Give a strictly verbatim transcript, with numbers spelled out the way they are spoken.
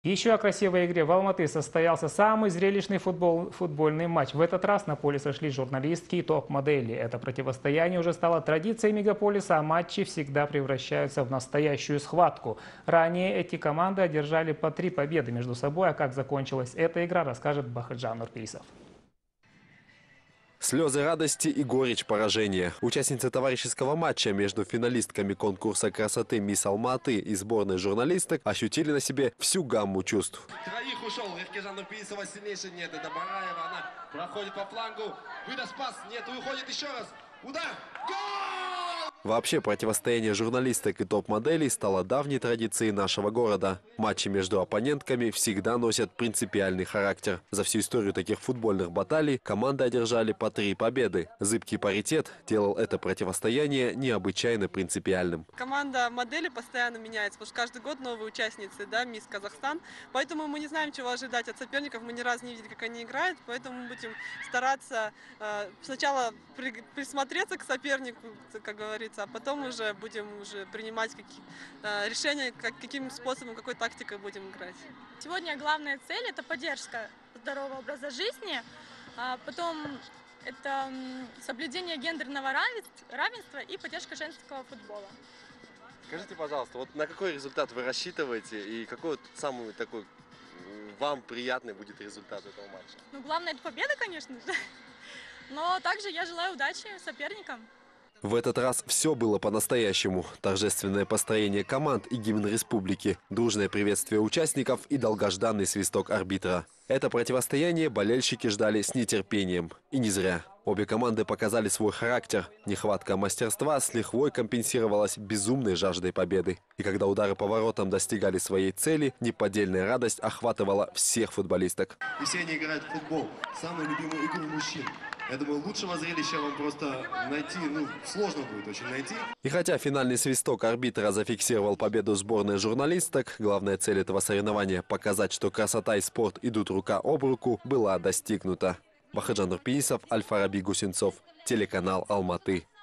Еще о красивой игре в Алматы состоялся самый зрелищный футбол, футбольный матч. В этот раз на поле сошли журналистки и топ-модели. Это противостояние уже стало традицией мегаполиса, а матчи всегда превращаются в настоящую схватку. Ранее эти команды одержали по три победы между собой, а как закончилась эта игра, расскажет Бахаджан Нурпейсов. Слезы радости и горечь поражения. Участницы товарищеского матча между финалистками конкурса красоты «Мисс Алматы» и сборной журналисток ощутили на себе всю гамму чувств. Троих ушел. Бахаджан Нурпейсова сильнейший. Нет, это Бараева. Она проходит по флангу. Выдаст пас. Нет, уходит еще раз. Удар. Гол! Вообще, противостояние журналисток и топ-моделей стало давней традицией нашего города. Матчи между оппонентками всегда носят принципиальный характер. За всю историю таких футбольных баталий команды одержали по три победы. Зыбкий паритет делал это противостояние необычайно принципиальным. Команда модели постоянно меняется, потому что каждый год новые участницы, да, Мисс Казахстан. Поэтому мы не знаем, чего ожидать от соперников. Мы ни разу не видели, как они играют. Поэтому мы будем стараться э, сначала при, присмотреться к сопернику, как говорится, а потом уже будем уже принимать какие, э, решения, как, каким способом, какой тактикой будем играть. Сегодня главная цель – это поддержка здорового образа жизни, а потом это соблюдение гендерного равенства и поддержка женского футбола. Скажите, пожалуйста, вот на какой результат вы рассчитываете и какой вот самый такой вам приятный будет результат этого матча? Ну, главное – это победа, конечно же. Но также я желаю удачи соперникам. В этот раз все было по-настоящему. Торжественное построение команд и гимн республики, дружное приветствие участников и долгожданный свисток арбитра. Это противостояние болельщики ждали с нетерпением. И не зря. Обе команды показали свой характер. Нехватка мастерства с лихвой компенсировалась безумной жаждой победы. И когда удары по воротам достигали своей цели, неподдельная радость охватывала всех футболисток. И все они играют в футбол. Самую любимую игру мужчин. Я думаю, лучшего зрелища вам просто найти, ну, сложно будет очень найти. И хотя финальный свисток арбитра зафиксировал победу сборной журналисток, главная цель этого соревнования – показать, что красота и спорт идут рука об руку, была достигнута. Бахаджан Нурпейсов, Аль-Фараби Гусинцов, телеканал Алматы.